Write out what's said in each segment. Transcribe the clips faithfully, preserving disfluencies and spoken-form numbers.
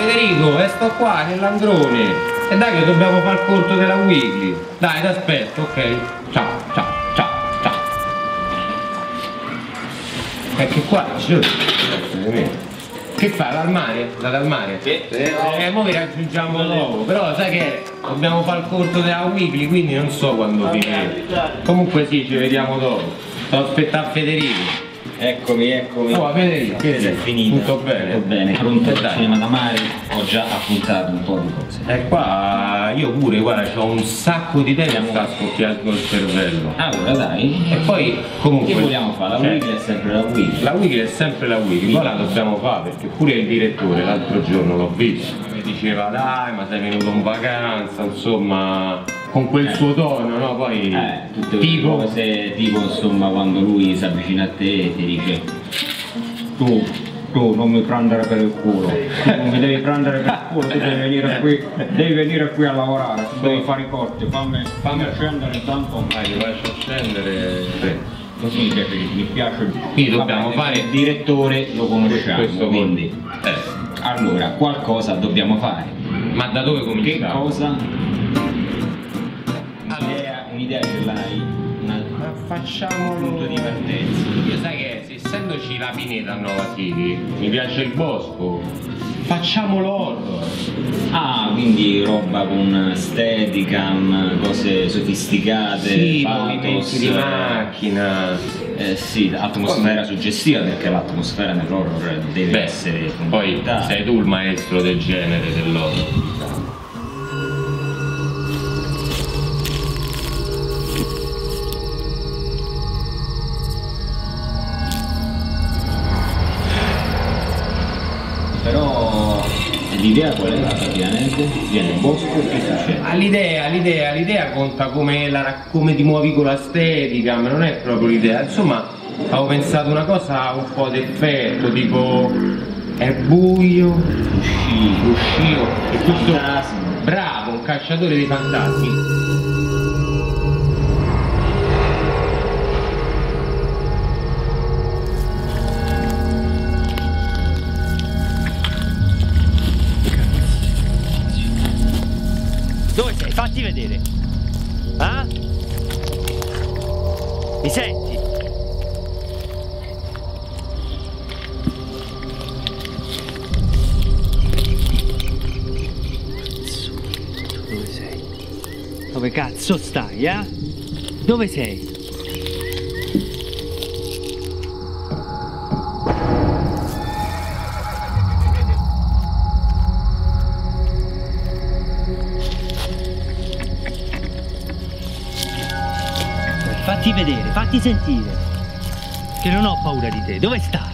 Federico, e sto qua nell'androne. E dai che dobbiamo fare il conto della weekly. Dai, ti aspetto, ok? Ciao, ciao, ciao, ciao. E che qua, che fai, dal mare? Da dal mare? Sì, sì. Eh, mo vi raggiungiamo dopo, però sai che dobbiamo fare il conto della weekly, quindi non so quando finire. Comunque sì, ci vediamo dopo. Sto aspettando Federico. Eccomi, eccomi. Oh, Federico, che è finita. Tutto bene? Tutto bene, pronto per il cinema da mare. Ho già appuntato un po' di cose. E qua io pure, guarda, c'ho un sacco di idee che sta scoppiando il cervello. Allora dai. E poi comunque. Che vogliamo fare? La cioè, weekly è sempre la weekly. La weekly è sempre la weekly, poi la dobbiamo fare perché pure il direttore l'altro giorno l'ho visto. Mi diceva dai ma sei venuto in vacanza, insomma. Con quel eh. suo tono, no? Poi eh, tutte tipo... cose tipo insomma quando lui si avvicina a te e ti dice tu, tu non mi prendere per il culo, tu non mi devi prendere per il culo, tu devi venire qui, devi venire qui a lavorare, tu devi fare i corti, fammi, fammi scendere intanto. Dai, ti faccio scendere. Sì. Così mi piace, mi piace. Quindi dobbiamo bene, fare il direttore, lo conosciamo, questo quindi eh. allora qualcosa dobbiamo fare. Ma da dove cominciamo? Che cosa? Un'idea ce l'hai? Una... Ma facciamolo un punto di partenza. Io sai che se essendoci la pineta a Nova City, mi piace il bosco, facciamolo horror. Ah, quindi roba con steadicam, cose sofisticate, sì, pathos, movimenti di macchina. Eh sì, atmosfera suggestiva perché l'atmosfera nell'horror deve Beh, essere poi sei tu il maestro del genere dell'horror. Però l'idea qual è praticamente? Viene in bosco e che succede? L'idea, l'idea, l'idea conta come, la, come ti muovi con la steadicam, non è proprio l'idea. Insomma, avevo pensato una cosa un po' d'effetto, tipo è buio, uscì, uscito, e questo bravo, un cacciatore di fantasmi. Dove sei? Fatti vedere. Ah? Mi senti? Dove sei? Dove cazzo stai, eh? Dove sei? Fatti vedere, fatti sentire, che non ho paura di te. Dove stai?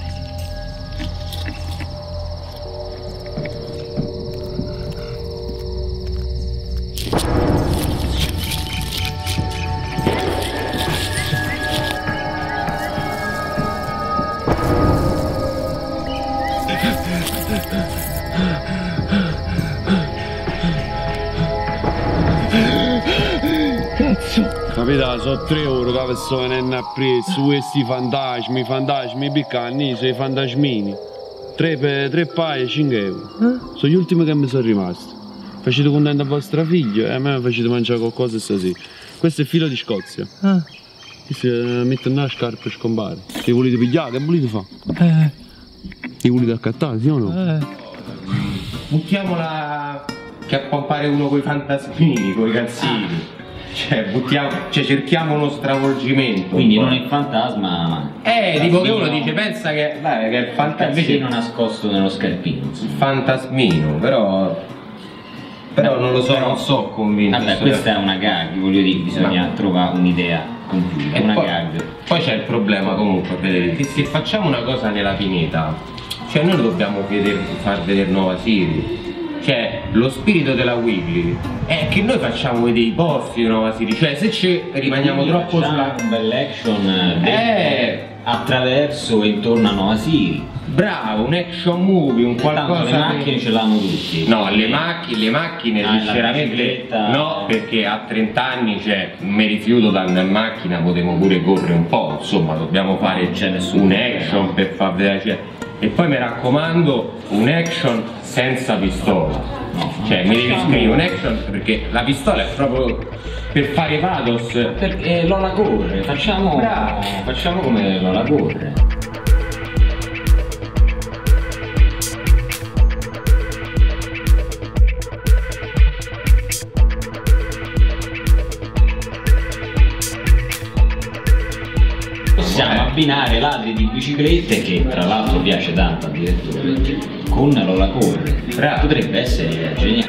Cazzo! Capito, sono tre ore che sto venendo a preso questi fantasmi, fantasmi, i piccanni, i fantasmini. Tre, per, tre paia, cinque euro. Eh? Sono gli ultimi che mi sono rimasti. Facete contento a vostra figlia e a me facete mangiare qualcosa stasera. Questo è il filo di Scozia. Ah. Si mette nella scarpa e scompare. Li volete pigliare? Che volete fare? Eh. Li volete accattare, sì o no? Eh. Buttiamola che a pompare uno coi fantasmini, coi cazzini. Cioè, buttiamo, cioè cerchiamo uno stravolgimento. Quindi non è il fantasma, ma... Eh, tipo che uno dice, pensa che, dai, che è il fantasma. Invece non nascosto nello scarpino. Il fantasmino, però... Però non lo so, però, non so convinto. Vabbè, questa è una gag, voglio dire, bisogna ma... trovare un'idea compiuta, è una poi, gag. Poi c'è il problema comunque, vedete, che se facciamo una cosa nella pineta, cioè noi dobbiamo vedere, far vedere Nova City. Cioè, lo spirito della weekly è che noi facciamo vedere i posti di Nova City, cioè se ci rimaniamo troppo sulla... un bel action eh. attraverso e intorno a Nova City. Bravo, un action movie, un qualcosa... Tanto le macchine che... ce l'hanno tutti. No, le macchine, le macchine ah, sinceramente no, perché a trenta anni, cioè, mi rifiuto di andare in macchina, potremmo pure correre un po', insomma, dobbiamo fare c'è un action no. per far vedere... Cioè, E poi mi raccomando, un action senza pistola. No, Cioè mi devi scrivere un action perché la pistola è proprio per fare pathos. Perché Lola corre, facciamo, Bravo. facciamo come Lola corre. Possiamo abbinare ladri di biciclette, che tra l'altro piace tanto al direttore, con Lola corre. Bravo. Potrebbe essere geniale.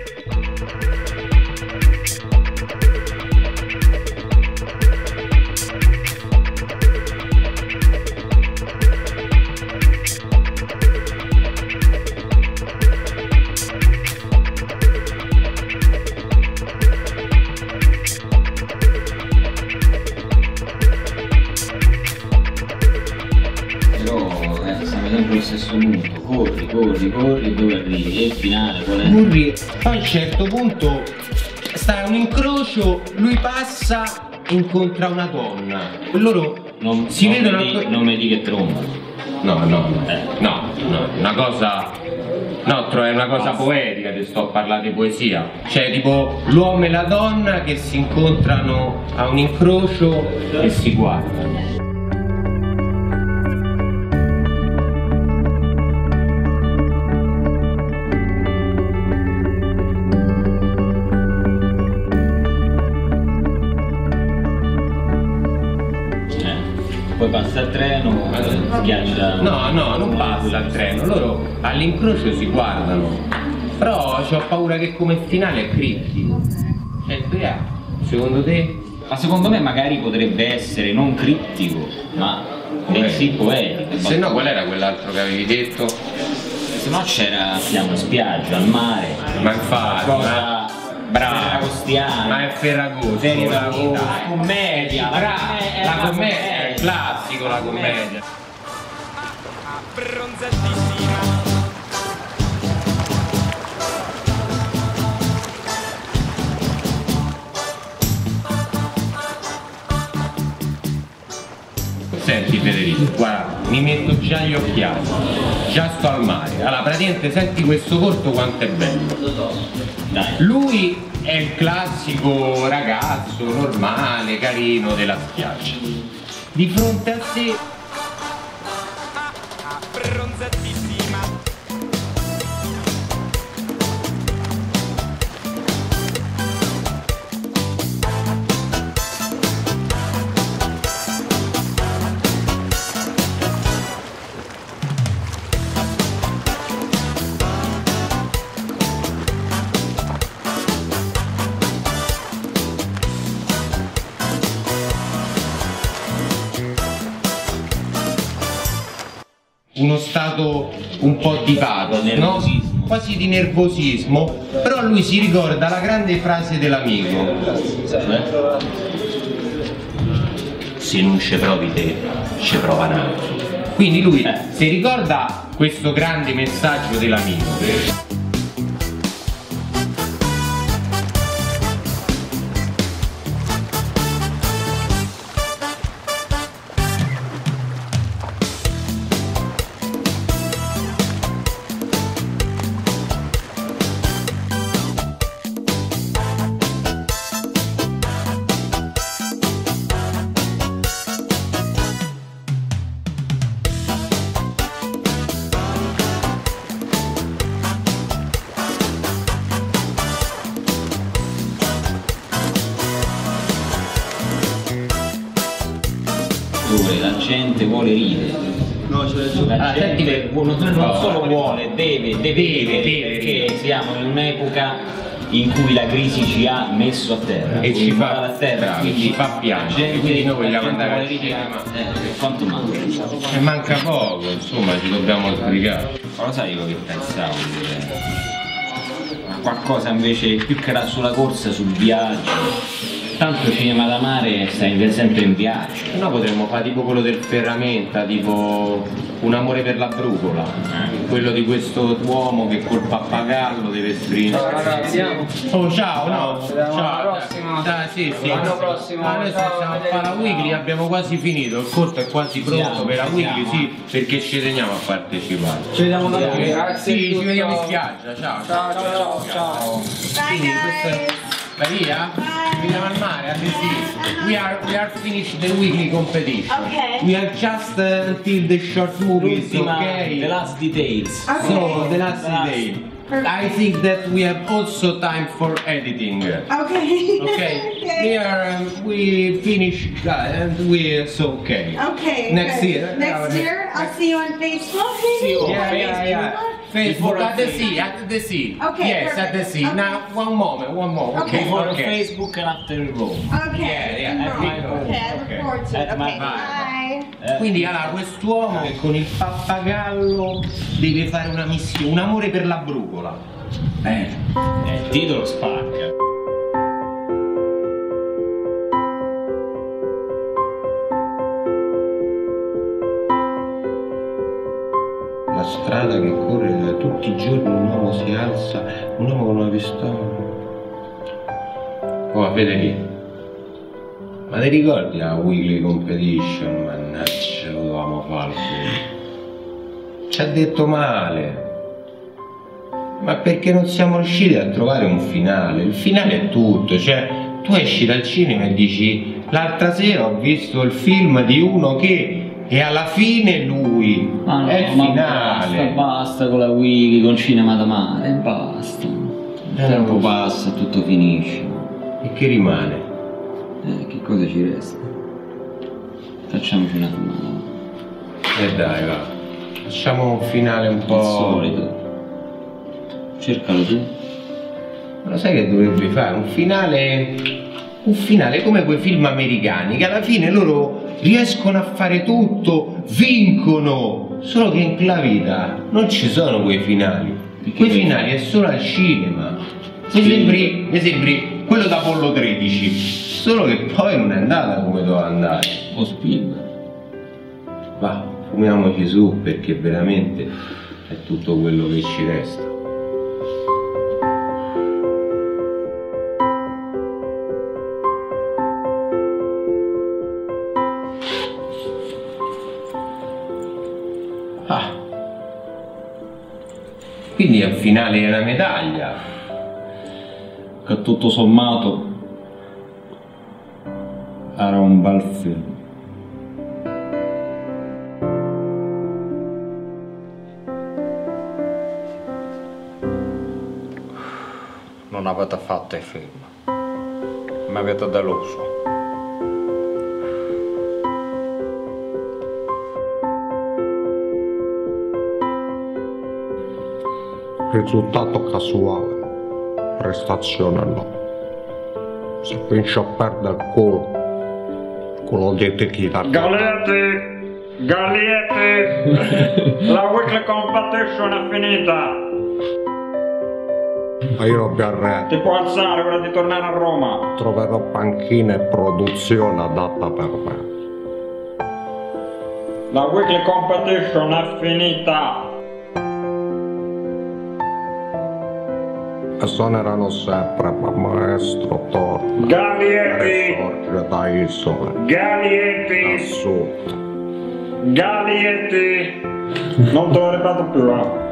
Siamo sempre allo stesso punto, corri, corri, corri, dove arrivi? E il finale qual è? Murri, a un certo punto sta a un incrocio, lui passa e incontra una donna. E loro Non, si non vedono mi di, ancora- non mi di che trombano. No, no, no, Eh. no, no, una cosa. No, tro- è una cosa poetica, ti sto a parlare di poesia. Cioè, tipo, l'uomo e la donna che si incontrano a un incrocio e si guardano. Poi passa il treno, schiaccia. No, no, non passa il treno, loro all'incrocio si guardano. Però ho paura che come finale è criptico. Cioè, Bea, secondo te? Ma secondo me magari potrebbe essere non criptico, ma bensì poetico. Se no, qual era quell'altro che avevi detto? Se no c'era, siamo in spiaggia, al mare. Ma infatti, ma... Cosa bravo, ferragostiana. ma è Ferragosto, Serie la la vita. commedia, la Bravo, commedia, la la commedia, è commedia. il classico, la commedia. Senti Federico, guarda, mi metto già gli occhiali, già sto al mare. Allora, praticamente senti questo corto quanto è bello. Dai. Lui è il classico ragazzo normale, carino della spiaggia. Di fronte a te uno stato un po' di pathos, no? Nervosismo. Quasi di nervosismo, però lui si ricorda la grande frase dell'amico: se non ci provi te, ci prova un altro. Quindi lui Eh. si ricorda questo grande messaggio dell'amico. Dove la gente vuole ridere. No, c'è ragione. La Ah, gente senti, vuole- non, non no, solo no, vuole, deve, deve, deve, ridere, deve perché ridere. siamo in un'epoca in cui la crisi ci ha messo a terra. E ci fa- a terra, bravo, quindi ci fa piangere, la gente- quindi noi la vogliamo gente andare vuole al ridere. cinema. Eh, quanto manca? E manca poco, insomma, ci dobbiamo sbrigare. Ma lo sai io che pensavo? Che- ma qualcosa invece più che la sulla corsa sul viaggio. Tanto il cinema da mare sta in- sempre in viaggio. Se no potremmo fare tipo quello del Ferramenta, tipo Un amore per la brucola, quello di questo uomo che col pappagallo deve stringere. Ciao ragazzi, oh ciao, no? Ci vediamo Ciao, l'anno prossimo. dai, sì, sì. L'anno prossimo. Ah, noi Ciao, siamo a vedete. fare la weekly, abbiamo quasi finito, il corto è quasi pronto Siamo, per la weekly, siamo. sì, perché ci teniamo a partecipare. Ci vediamo da Eh, grazie sì, di ci tutto. vediamo in spiaggia, ciao. Ciao ciao ciao. Bye Quindi questo è... guys. Maria? Ci vediamo al mare, a The Sea. We are, we are finished the weekly competition. Okay. We are just uh, until the short movies, L'ultima, okay? the last details. Okay. So, the last The last. day. Perfect. I think that we have also time for editing. Okay. Okay, we are, um, we finish uh, and we so okay. Okay. Next good. year. Next year, I'll see you on Facebook. See you on Yeah, yeah, yeah. Facebook Before at the I sea, at the sea. Okay, Yes, perfect. at the sea. Okay. Now, one moment, one moment. Okay. Before okay. Facebook and after Rome. Okay. Yeah, yeah, in at Rome. my home. Okay, I look Okay. forward to it. At my Okay. home. Bye. Eh, Quindi allora quest'uomo che con il pappagallo deve fare una missione, un amore per la brucola. Bene. eh, il titolo spacca. La strada che corre tutti i giorni, un uomo si alza, un uomo con una pistola. Oh, Federico, ma ti ricordi la weekly competition? Mannaggia, lo dovevamo fare. Ci ha detto male. Ma perché non siamo riusciti a trovare un finale? Il finale è tutto, cioè tu esci dal cinema e dici l'altra sera ho visto il film di uno che e alla fine lui Ma no, è il ma finale. basta, basta con la wiki, con cinema da mare, basta. Il Eh, tempo non lo so. passa, tutto finisce. E che rimane? Eh, che cosa ci resta? Facciamoci una domanda. E dai, va. Facciamo un finale un Al po'. solito. Cercalo tu. Ma lo sai che dovrebbe fare? Un finale. Un finale come quei film americani che alla fine loro riescono a fare tutto, vincono. Solo che in la vita non ci sono quei finali. Quei finali è solo al cinema. Mi sembri, mi sembri quello da Apollo tredici. Solo che poi non è andata come doveva andare. O Spielberg. Va, fumiamoci su perché veramente è tutto quello che ci resta. Ah. Quindi al finale è una medaglia. Che tutto sommato era un bel film. Non avete fatto il film. Mi avete deluso. Risultato casuale, prestazione no. Se vince a perdere il culo, il culo di tequila. Galietti! Galietti! La weekly competition è finita! Ma io non mi arredo, Ti può alzare, ora di tornare a Roma! troverò panchina e produzione adatta per me. La weekly competition è finita! E suoneranno sempre, ma maestro torna. Galietti! Risorge da isole, Galietti! assurdo. Galietti! Non te lo ripeto più, eh!